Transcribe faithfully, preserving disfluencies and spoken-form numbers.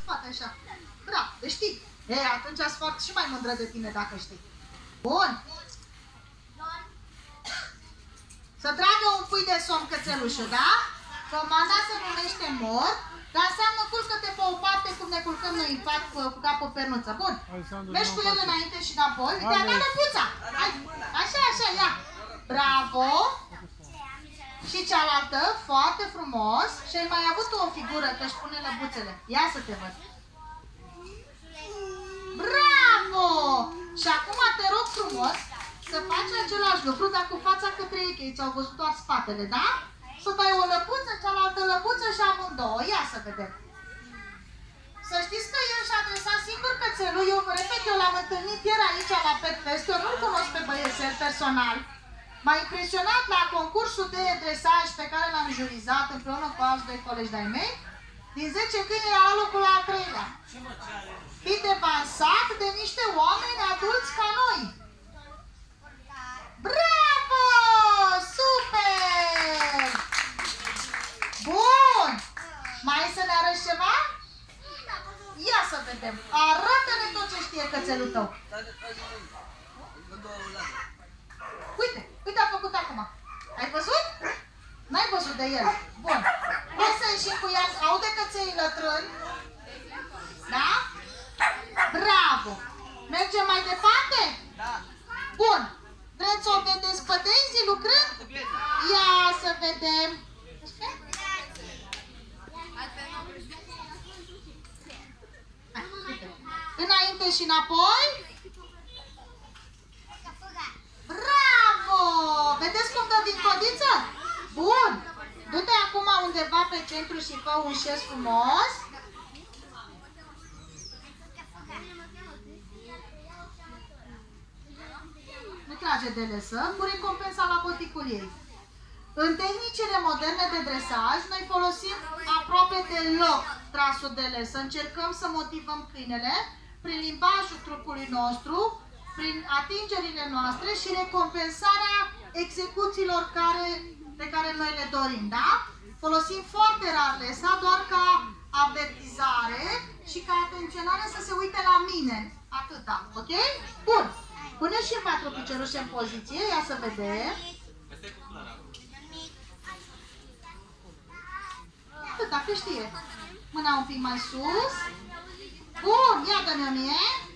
spate, așa. Bravo, deci știi. E, atunci ați foarte și mai mândră de tine dacă știi. Bun. Să tragă un pui de somn cățelușă, da? Comanda se numește mor, dar înseamnă culcă-te pe o parte cum ne culcăm noi în pat cu, cu capul pe nuță. Bun. Mergi cu el înainte și înapoi. Uite, da lăbuța. Așa, așa, ia. Bravo. Și cealaltă, foarte frumos. Și ai mai avut o figură că își pune lăbuțele. Ia să te văd. Bravo! Și acum te rog frumos să faci același lucru, dar cu fața către ei, că ei ți-au văzut doar spatele, da? Să dai o lăbuță, cealaltă lăbuță și amândouă. Ia să vedem. Să știți că el și-a adresat singur cățelul. Eu vă repet, eu l-am întâlnit ieri aici la Pet Fest. Eu nu-l cunosc pe băiețel personal. M-a impresionat la concursul de dresaj pe care l-am jurizat împreună cu alți doi colegi de-ai mei. Din zece câini era la locul al treilea. Fi devansat de niște oameni adulți ca noi. Bravo! Super! Bun! Mai e să ne arăți ceva? Ia să vedem. Arată-ne tot ce știe cățelul tău. Uite, uite a făcut acum. Ai văzut? N-ai văzut de el. Bun. Hai să ieșim cu ea. Aude căței lătrâni? Da? Bravo! Mergem mai departe? Da. Bun. Vreți să o vedeți pe Daisy lucrând? Ia să vedem. Înainte și înapoi. Bravo! Vedeți cum dă din codiță? Bun! Du-te acum undeva pe centru și fă un șes frumos. Nu trage de lesă, cu recompensa la boticul ei. În tehnicile moderne de dresaj, noi folosim aproape deloc trasul de lesă. Încercăm să motivăm câinele prin limbajul trupului nostru, prin atingerile noastre și recompensarea execuțiilor care, pe care noi le dorim, da? Folosim foarte rar lesa, doar ca avertizare și ca atenționare să se uite la mine. Atâta, ok? Bun. Pune și patru piciorușe în poziție, ia să vedem. Atâta, că știe. Mâna un pic mai sus. Bun, ia dă-mi-o mie.